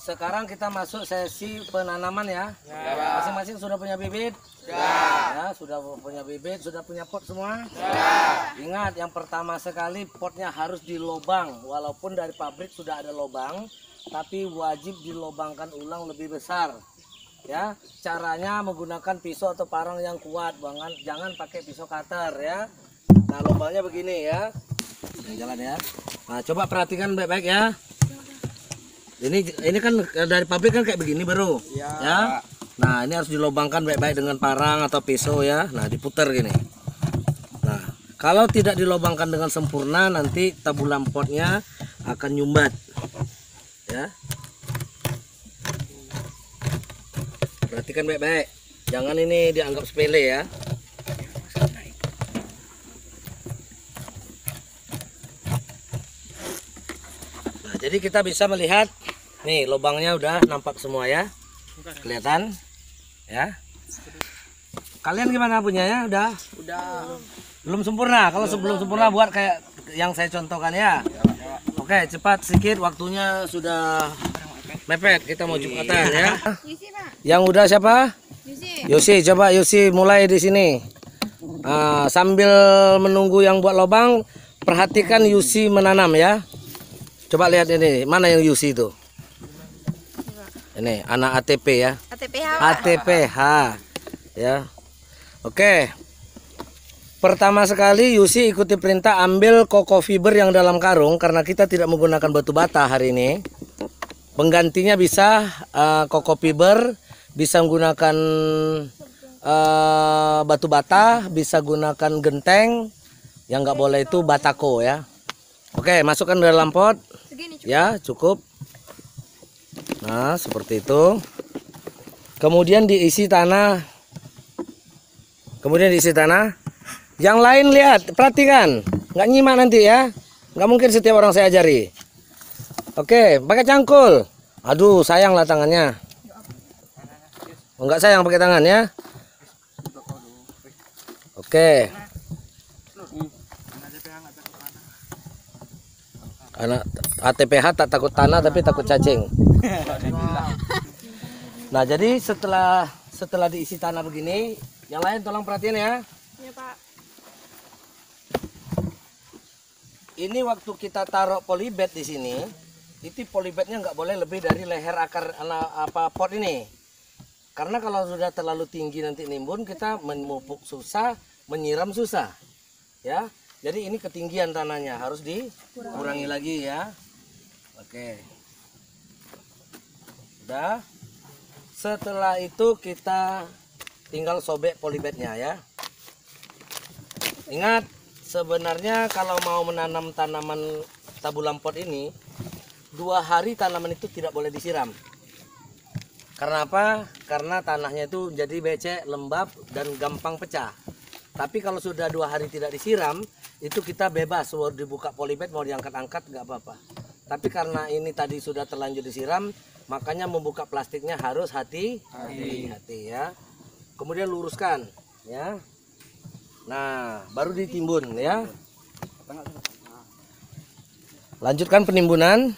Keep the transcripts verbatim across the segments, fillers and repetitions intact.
sekarang kita masuk sesi penanaman ya. Masing-masing sudah punya bibit? Sudah. Ya, sudah punya bibit, sudah punya pot semua? Sudah. Ingat, yang pertama sekali potnya harus dilobang. Walaupun dari pabrik sudah ada lobang, tapi wajib dilobangkan ulang lebih besar. Ya, caranya menggunakan pisau atau parang yang kuat, jangan jangan pakai pisau cutter ya. Nah, lubangnya begini ya. Ini jalan ya. Nah, coba perhatikan baik-baik ya. Ini ini kan dari pabrik kan kayak begini baru. Ya. Ya. Nah, ini harus dilobangkan baik-baik dengan parang atau pisau ya. Nah, diputar gini. Nah, kalau tidak dilobangkan dengan sempurna nanti tabu lampotnya akan nyumbat. Ya. Perhatikan baik-baik. Jangan ini dianggap sepele ya. Nah, jadi kita bisa melihat nih lubangnya udah nampak semua ya. Kelihatan ya. Kalian gimana punya ya? Udah? Udah. Belum sempurna. Kalau sebelum sempurna buat kayak yang saya contohkan ya. Oke, cepat sedikit, waktunya sudah mepet. Kita mau jumatan ya. Yang udah siapa? Yosi, coba Yosi mulai di sini. Nah, sambil menunggu yang buat lubang, perhatikan Yosi menanam ya. Coba lihat ini, mana yang Yosi itu? Ini anak A T P ya. A T P H. A T P H ya. Oke. Pertama sekali Yusi ikuti perintah ambil koko fiber yang dalam karung karena kita tidak menggunakan batu bata hari ini. Penggantinya bisa uh, koko fiber, bisa menggunakan uh, batu bata, bisa gunakan genteng. Yang nggak boleh itu batako ya. Oke, masukkan dalam pot. Ya, cukup. Nah, seperti itu. Kemudian diisi tanah. Kemudian diisi tanah. Yang lain lihat, perhatikan. Nggak nyimak nanti ya. Nggak mungkin setiap orang saya ajari. Oke, pakai cangkul. Aduh, sayang lah tangannya. Enggak sayang pakai tangan ya. Oke. Anak A T P H tak takut tanah tapi takut cacing. Nah, jadi setelah setelah diisi tanah begini, yang lain tolong perhatian ya. Iya, Pak. Ini waktu kita taruh polybag di sini, itu polybagnya nggak boleh lebih dari leher akar apa pot ini. Karena kalau sudah terlalu tinggi nanti nimbun, kita memupuk susah, menyiram susah. Ya. Jadi ini ketinggian tanahnya harus dikurangi lagi ya. Oke. Udah. Setelah itu kita tinggal sobek polybagnya ya. Ingat, sebenarnya kalau mau menanam tanaman tabu lampot ini, dua hari tanaman itu tidak boleh disiram. Karena apa? Karena tanahnya itu jadi becek, lembab dan gampang pecah. Tapi kalau sudah dua hari tidak disiram, itu kita bebas mau dibuka polybag mau diangkat-angkat nggak apa-apa. Tapi karena ini tadi sudah terlanjur disiram, makanya membuka plastiknya harus hati-hati ya. Kemudian luruskan ya. Nah, baru ditimbun ya. Lanjutkan penimbunan.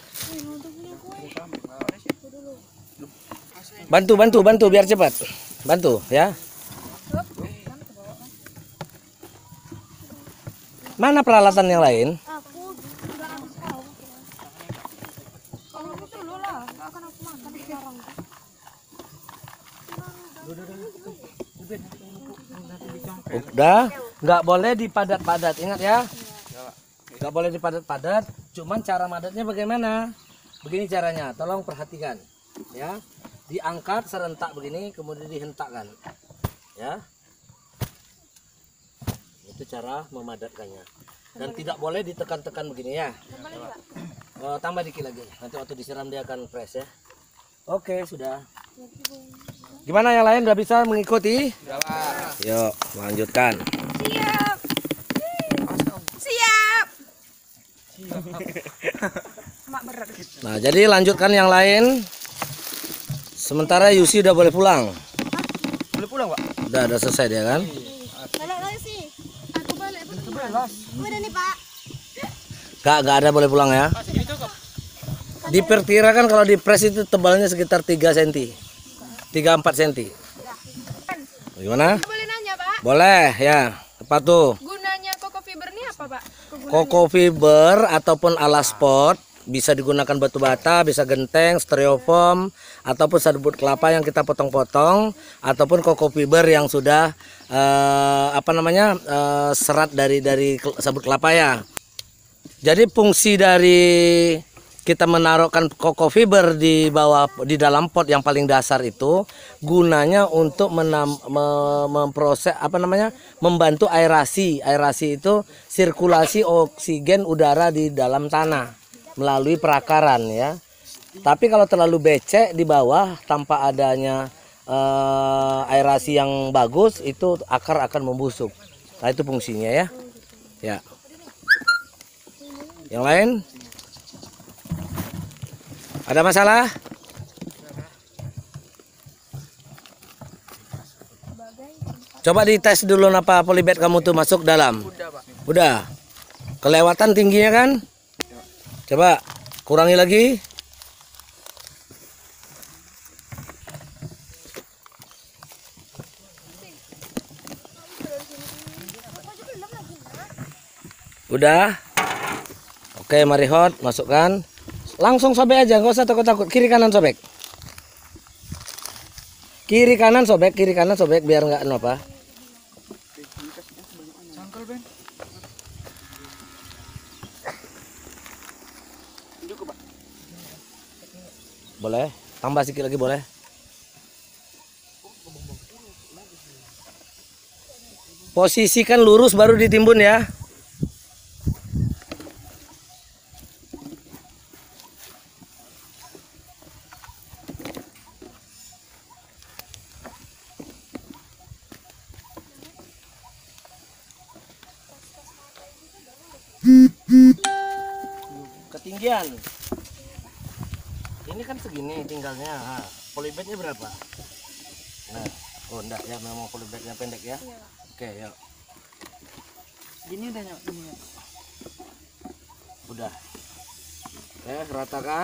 Bantu, bantu, bantu biar cepat. Bantu ya. Mana peralatan yang lain? Aku udah habis tahu. Kalau aku dulu lah, nggak akan aku makan sekarang. Udah, nggak boleh dipadat-padat, ingat ya. Nggak boleh dipadat-padat. Cuman cara madatnya bagaimana? Begini caranya, tolong perhatikan, ya. Diangkat serentak begini, kemudian dihentakkan, ya. Itu cara memadatkannya. Dan tidak boleh ditekan-tekan begini ya. Oh, tambah dikit lagi. Nanti waktu disiram dia akan fresh ya. Oke, sudah. Gimana yang lain udah bisa mengikuti? Yuk, lanjutkan. Siap. Siap. Mak berat. Nah, jadi lanjutkan yang lain. Sementara Yusi udah boleh pulang. Boleh pulang, Pak? Udah, udah selesai dia kan? Balik lagi sih. Aku balik. Udah nih, Pak. Gak, gak ada boleh pulang ya. Kan Diperkirakan kalau dipres itu tebalnya sekitar tiga sentimeter. tiga sampai empat sentimeter. Gimana? Boleh nanya, Pak? Boleh ya. Apa tuh? Gunanya Koko Fiber ini apa, Pak? Kegunaannya? Koko fiber ataupun alas pot bisa digunakan batu bata, bisa genteng, styrofoam, ataupun sabut kelapa yang kita potong-potong, ataupun koko fiber yang sudah eh, apa namanya eh, serat dari dari sabut kelapa ya. Jadi fungsi dari kita menaruhkan koko fiber di bawah di dalam pot yang paling dasar itu gunanya untuk menam, me, memproses apa namanya membantu aerasi. Aerasi itu sirkulasi oksigen udara di dalam tanah melalui perakaran ya. Tapi kalau terlalu becek di bawah tanpa adanya eh, aerasi yang bagus itu akar akan membusuk. Nah itu fungsinya ya. Ya. Yang lain? Ada masalah? Coba dites dulu apa polybag kamu tuh masuk dalam. Udah, Pak. Udah. Kelewatan tingginya kan? Coba kurangi lagi. Udah. Oke, mari hot, masukkan. Langsung sobek aja, nggak usah takut-takut. Kiri kanan sobek. Kiri kanan sobek, kiri kanan sobek biar nggak anu apa. Cangkul, Ben. Cukup, Pak. Boleh. Tambah sedikit lagi boleh. Posisikan lurus baru ditimbun ya. Ketinggian ini kan segini tinggalnya. Nah, polybagnya berapa? Nah, oh enggak ya, memang polybagnya pendek ya. Iya. Oke, yuk. Gini udah nyok, gini nyok. Udah. Eh, ratakan.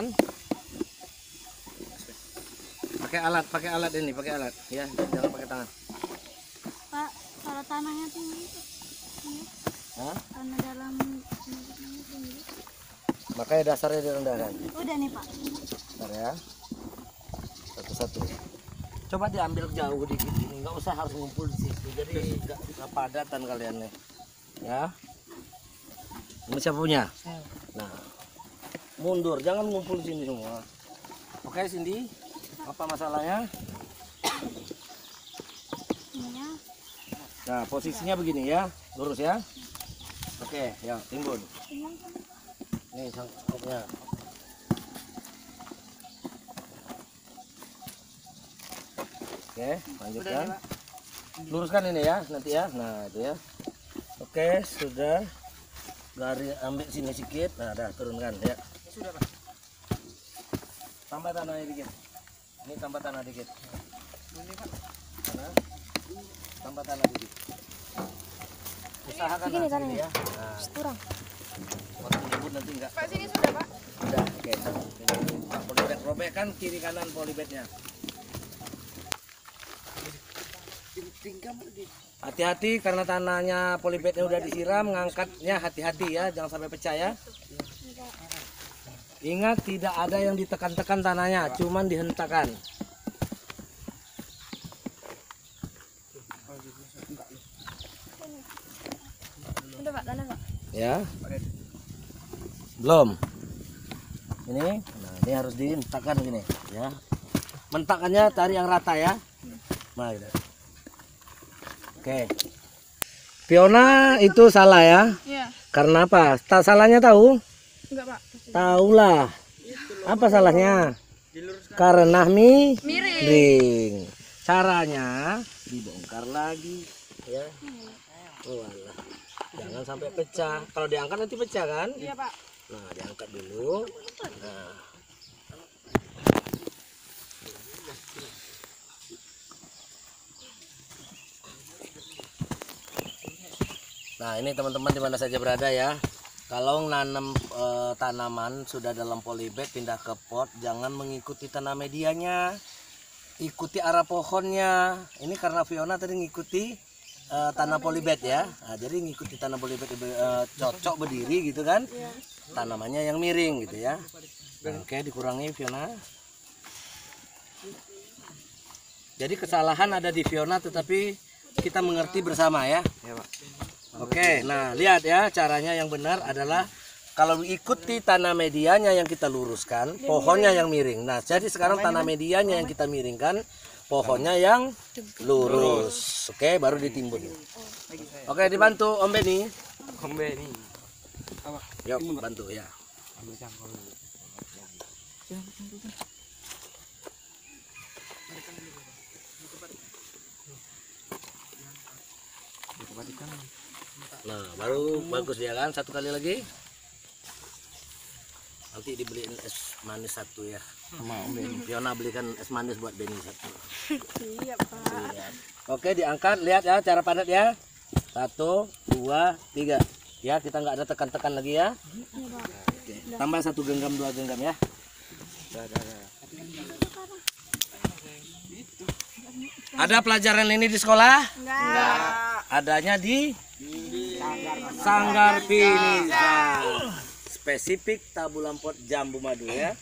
Pakai alat, pakai alat ini, pakai alat ya, jangan pakai tangan. Pak, kalau tanahnya tinggi, ini, Hah? tanah dalam ini tinggi. Makanya dasarnya direndahkan. Udah nih, Pak. Bentar ya. Satu-satu. Coba diambil jauh dikit ini, nggak usah harus ngumpul di situ. Jadi nggak nggak padatan kalian nih. Ya. Ini siapa punya? Nah, mundur, jangan ngumpul di sini semua. Oke, Cindy. Apa masalahnya? Ininya. Nah, posisinya begini ya, lurus ya. Oke, ya timbun. Nih sangkutnya. Oke, lanjutkan. Luruskan ini ya, nanti ya. Nah, itu ya. Oke, sudah. Garis ambil sini sedikit. Nah, dah turunkan ya. Sudah, Pak. Tambah tanahnya dikit. Ini tambah tanah dikit. Ini, Pak. Tanah. Tambah tanah dikit. Usahakan Segini nah, kan segini ini? ya. Nah, Kurang. waktu nyebut nanti enggak. Pak, sini sudah, Pak. Udah, oke. Pak, polybag robek kan kiri kanan polybagnya. Hati-hati karena tanahnya polybagnya udah disiram, ngangkatnya hati-hati ya, jangan sampai pecah ya. Ingat tidak ada yang ditekan-tekan tanahnya, cuman dihentakkan. Udah, Pak, tanah, Pak. Ya. Belum. Ini, nah ini harus dihentakkan gini ya. Mentakannya cari yang rata ya. Nah, gitu. Oke. Fiona itu salah ya. Iya. Karena apa? Tak salahnya tahu? Enggak, Pak. Tahulah. Apa salahnya? Karena mi miring. Caranya dibongkar lagi ya. Oh, alah. Jangan sampai pecah. Kalau diangkat nanti pecah kan? Iya, Pak. Nah, diangkat dulu. Nah. Nah, ini teman-teman di mana saja berada ya. kalau nanam eh, tanaman sudah dalam polybag pindah ke pot, jangan mengikuti tanam medianya, ikuti arah pohonnya. Ini karena Fiona tadi ngikuti eh, tanam polybag ya, nah, jadi ngikuti tanam polybag eh, cocok berdiri gitu kan, tanamannya yang miring gitu ya. Nah, oke, dikurangi Fiona. Jadi kesalahan ada di Fiona, tetapi kita mengerti bersama ya. Ya, Pak. Oke, nah lihat ya, caranya yang benar adalah kalau ikuti tanah medianya yang kita luruskan, pohonnya yang miring. Nah, jadi sekarang tanah medianya yang kita miringkan, pohonnya yang lurus. Oke, baru ditimbun. Oke, dibantu Om Beni. Kombe nih. Apa? Yuk, bantu ya. Ambil cangkol. Nah, baru bagus ya kan, satu kali lagi. Nanti dibeliin es manis satu ya. Sama Om Beni. Fiona belikan es manis buat Beni satu. Iya, Pak. Siap. Oke, diangkat, lihat ya cara padat ya. Satu, dua, tiga. Ya, kita nggak ada tekan-tekan lagi ya. Iya, Pak. Oke. Tambah satu genggam, dua genggam ya. Dah, dah, dah. Ada pelajaran ini di sekolah? Enggak. Adanya di Sanggar Finiza. Spesifik tabulam pot jambu madu ya.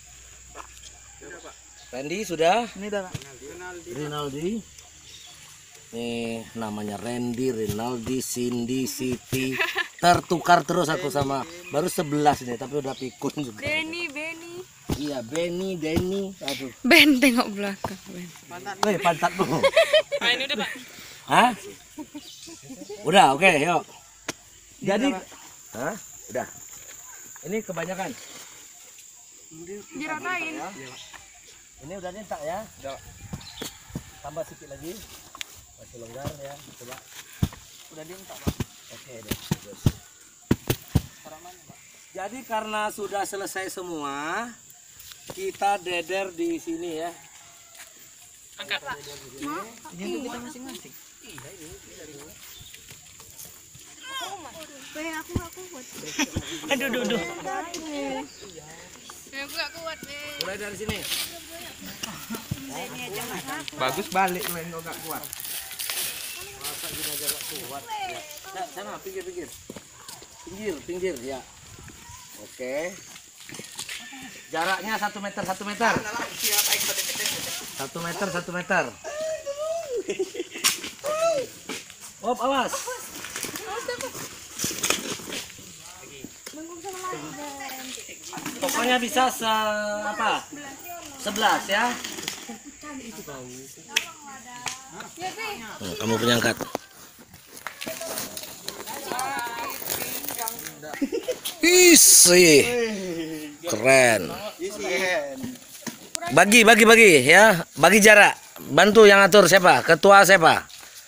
Randy sudah? Ini dah, Pak. Rinaldi. Nih namanya Randy, Rinaldi, Cindy, Siti. Tertukar terus aku sama baru sebelas nih, tapi udah pikun juga. Beni, Beni. Iya, Beni, Denny. Aduh. Ben tengok belakang, Ben. Woi, pantatmu. Ah, ini udah, Pak. Hah? Udah, oke, yuk. Jadi, hah? Udah. Ini kebanyakan. Diratain. Ini udah nyetak ya. Udah. Tambah sedikit lagi. Masih longgar ya. Coba. Udah dientak, Pak. Oke deh. Bagus. Jadi karena sudah selesai semua, kita deder di sini ya. Angkat. Ini untuk kita masing-masing. Ben, aku nggak kuat. Aduh, aduh, aduh. Aku nggak kuat, Ben. Mulai dari sini. Bagus balik main kok gak kuat. Masa gini aja gak kuat. Ya. Nah, sana pinggir pinggir. Pinggir pinggir ya. Oke. Jaraknya satu meter satu meter. Satu meter satu meter. Op, awas. Pokoknya bisa se apa? Sebelas ya. Hmm, kamu punya angkat. Isi. Keren. Bagi bagi bagi ya. Bagi jarak. Bantu yang atur siapa? Ketua siapa?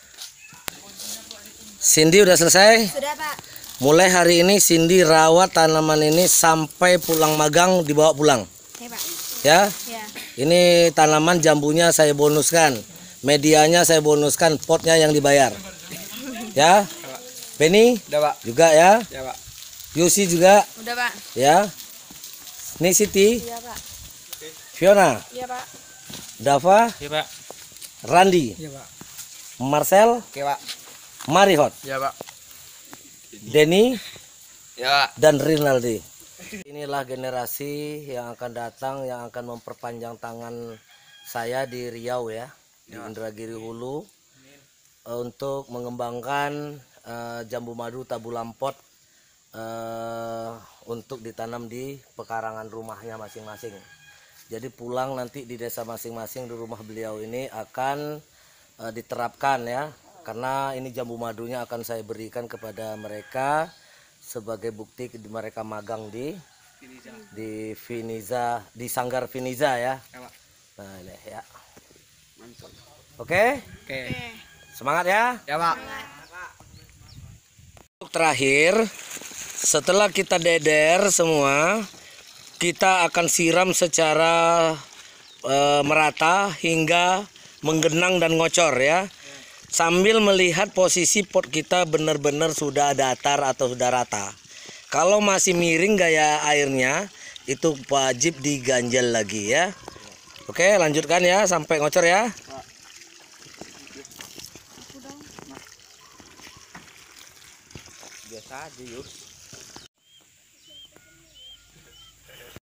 Cindy udah selesai? Sudah, Pak. Mulai hari ini Cindy rawat tanaman ini sampai pulang magang dibawa pulang. Ya, Pak. Ya. Ya. Ini tanaman jambunya saya bonuskan. Medianya saya bonuskan, potnya yang dibayar. Ya. Penny Udah, Pak. juga ya. Ya, Pak. Yusi juga Udah, Pak. ya. Ini Siti, Iya, Pak. Fiona, Iya, Pak. Dava, Ya, Pak. Randi, Ya, Pak. Marcel, Oke, Pak. Marihot, Ya, Pak. Denny, Ya, Pak. dan Rinaldi. Inilah generasi yang akan datang yang akan memperpanjang tangan saya di Riau ya, di Indragiri Hulu, eh, untuk mengembangkan eh, jambu madu tabulam pot eh, untuk ditanam di pekarangan rumahnya masing-masing. Jadi pulang nanti di desa masing-masing di rumah beliau ini akan eh, diterapkan ya, karena ini jambu madunya akan saya berikan kepada mereka sebagai bukti mereka magang di di Finiza, di Sanggar Finiza ya. Nah ini ya. Oke, Oke. semangat ya. Ya, Pak. Untuk terakhir, setelah kita deder semua, kita akan siram secara e, merata hingga menggenang dan ngocor ya. Sambil melihat posisi pot kita benar-benar sudah datar atau sudah rata. Kalau masih miring gaya airnya, itu wajib diganjal lagi ya. Oke, lanjutkan ya sampai ngocor ya. Biasa aja, Yus.